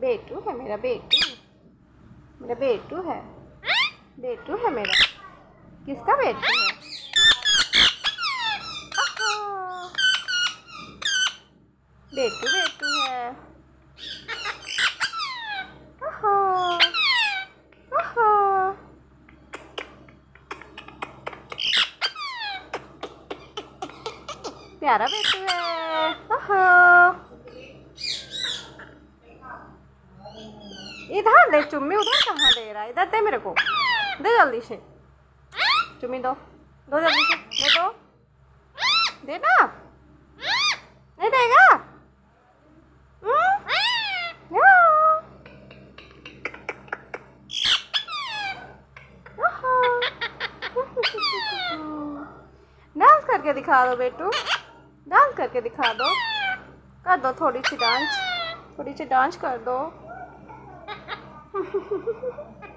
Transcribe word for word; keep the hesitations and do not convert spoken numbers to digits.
बेटू है मेरा, बेटू मेरा बेटू है, बेटू है मेरा। किसका बेटू है? बेटू बेटू है। ओहो ओहो प्यारा बेटू है। ओहो इधर ले चुम्मी, उधर कहाँ दे रहा है? इधर दे मेरे को, दे जल्दी से चुम्मी दो, दो जल्दी से, दे दो, दे ना, नहीं देगा? डांस करके दिखा दो बेटू, डांस करके दिखा दो, कर दो थोड़ी सी डांस, थोड़ी सी डांस कर दो।